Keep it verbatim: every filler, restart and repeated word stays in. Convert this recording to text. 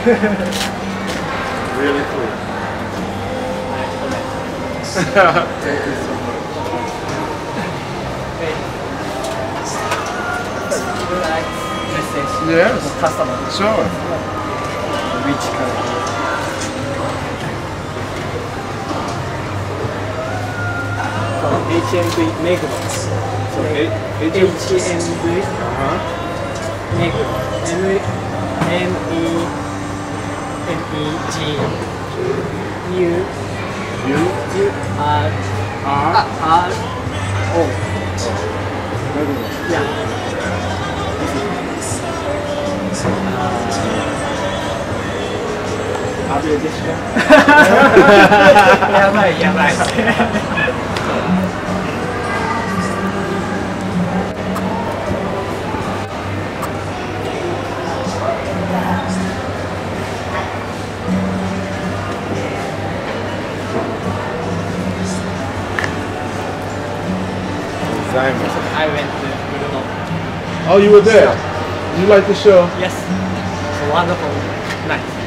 Really cool. Thank you so much. Would you like message Yes. to customer? Sure. Which color? So H M V Meguro. So H H M V Uh-huh. Meguro. M M E M E G U You U R are R O. Yeah. Abiah でしかやばいやばい。I went to Bruno. Oh, you were there. You like the show? Yes. Wonderful night.